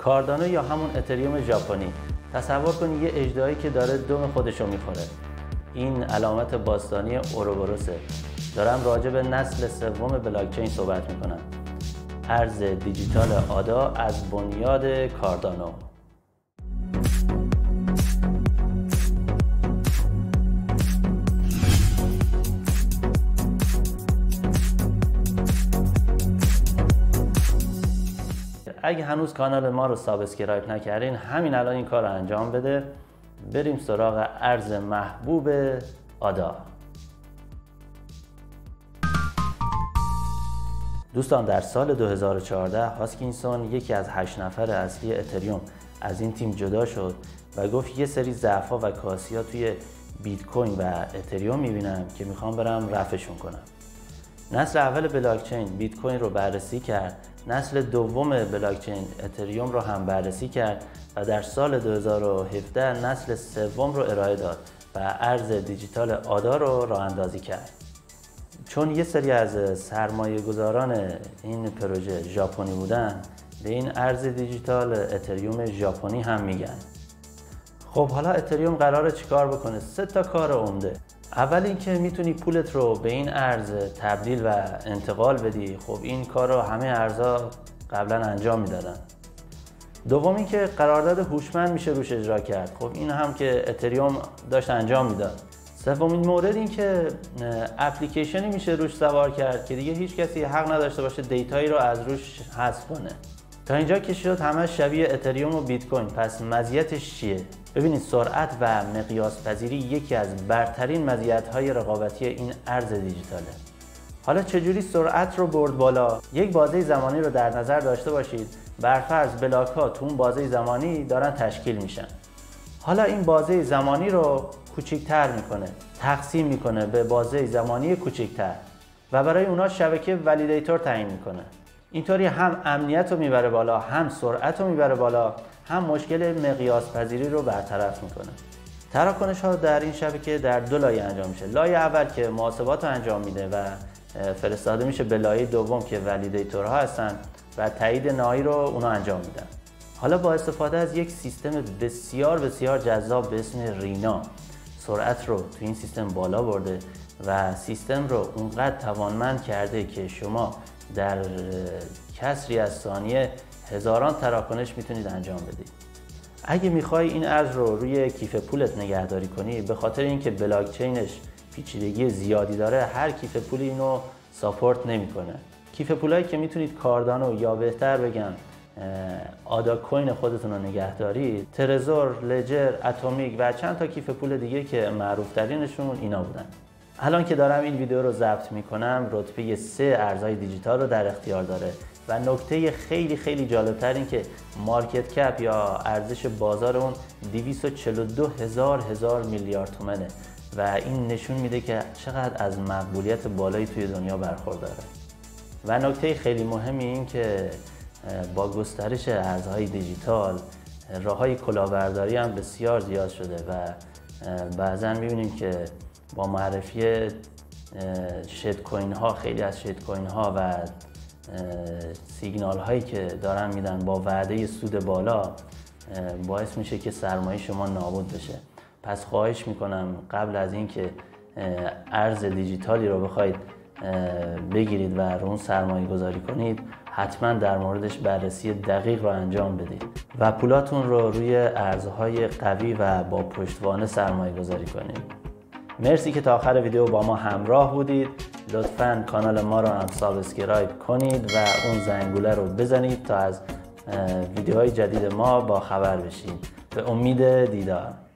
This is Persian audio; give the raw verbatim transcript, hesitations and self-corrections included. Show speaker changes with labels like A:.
A: کاردانو یا همون اتریوم ژاپنی، تصور کنید یه اژدهایی که داره دم خودشو میخوره. این علامت باستانی اوروبوروسه. دارم راجع به نسل سوم بلاکچین صحبت میکنم. ارز دیجیتال آدا از بنیاد کاردانو. اگه هنوز کانال ما رو سابسکرایب نکردین، همین الان این کار رو انجام بده. بریم سراغ ارز محبوب آدا. دوستان، در سال دو هزار و چهارده هاسکینسون، یکی از هشت نفر اصلی اتریوم، از این تیم جدا شد و گفت یه سری ضعف‌ها و کاسی‌ها توی بیت کوین و اتریوم می‌بینم که میخوام برم رفعشون کنم. نسل اول بلاکچین بیت کوین رو بررسی کرد، نسل دوم بلاکچین اتریوم رو هم بررسی کرد و در سال دو هزار و هفده نسل سوم رو ارائه داد و ارز دیجیتال آدا رو راه اندازی کرد. چون یه سری از سرمایه گذاران این پروژه ژاپنی بودن، به این ارز دیجیتال اتریوم ژاپنی هم میگن. خب حالا اتریوم قراره چیکار بکنه؟ سه تا کار عمده. اول اینکه میتونی پولت رو به این ارز تبدیل و انتقال بدی. خب این کار رو همه ارزها قبلا انجام میدادن. دوم اینکه قرارداد هوشمند میشه روش اجرا کرد. خب این هم که اتریوم داشت انجام میداد. سومین مورد این که اپلیکیشنی میشه روش سوار کرد که دیگه هیچ کسی حق نداشته باشه دیتایی رو از روش حذف کنه. تا اینجا که شد همه شبیه اتریوم و بیت کوین. پس مزیتش چیه؟ ببینید، سرعت و مقیاس پذیری یکی از برترین مزیت‌های رقابتی این ارز دیجیتاله. حالا چجوری سرعت رو برد بالا؟ یک بازه زمانی رو در نظر داشته باشید. برفرض بلاک‌ها تو اون بازه زمانی دارن تشکیل میشن. حالا این بازه زمانی رو کوچیک‌تر میکنه، تقسیم میکنه به بازه زمانی کوچیک‌تر و برای اونها شبکه ولیدیتور تعیین میکنه. اینطوری هم امنیت رو میبره بالا، هم سرعت رو میبره بالا، هم مشکل مقیاس پذیری رو برطرف میکنه. تراکنش ها در این شبکه در دو لایه انجام میشه. لایه اول که محاسبات رو انجام میده و فرستاده میشه به لایه دوم که ولیدیتورها هستن و تایید نهایی رو اونا انجام میدن. حالا با استفاده از یک سیستم بسیار بسیار جذاب به اسم رینا، سرعت رو تو این سیستم بالا برده و سیستم رو اونقدر توانمند کرده که شما در کسری از ثانیه هزاران تراکنش میتونید انجام بدید. اگه میخوای این ارز رو روی کیف پولت نگهداری کنی، به خاطر اینکه بلاکچینش پیچیدگی زیادی داره، هر کیف پولی اینو ساپورت نمیکنه. کیف پولایی که میتونید کاردانو یا بهتر بگم آدا کوین خودتون رو نگه دارید، ترزور، لجر، اتمیک و چند تا کیف پول دیگه که معروف ترینشون اینا بودن. الان که دارم این ویدیو رو ضبط میکنم، رتبه سه ارزهای دیجیتال رو در اختیار داره و نکته خیلی خیلی جالبتر این که مارکت کپ یا ارزش بازار اون دویست و چهل و دو هزار هزار میلیارد تومنه و این نشون میده که چقدر از مقبولیت بالایی توی دنیا برخورداره. و نکته خیلی مهمی این که با گسترش ارزهای دیجیتال راههای کلاهبرداری هم بسیار زیاد شده و بعضا میبینیم که با معرفی شت کوین ها، خیلی از شت کوین ها و سیگنال هایی که دارن میدن با وعده سود بالا باعث میشه که سرمایه شما نابود بشه. پس خواهش میکنم قبل از اینکه ارز دیجیتالی رو بخواید بگیرید و رو اون سرمایه گذاری کنید، حتما در موردش بررسی دقیق رو انجام بدید و پولاتون رو روی ارزهای قوی و با پشتوانه سرمایه گذاری کنید. مرسی که تا آخر ویدیو با ما همراه بودید. لطفاً کانال ما رو هم سابسکرایب کنید و اون زنگوله رو بزنید تا از ویدیوهای جدید ما با خبر بشید. به امید دیدار.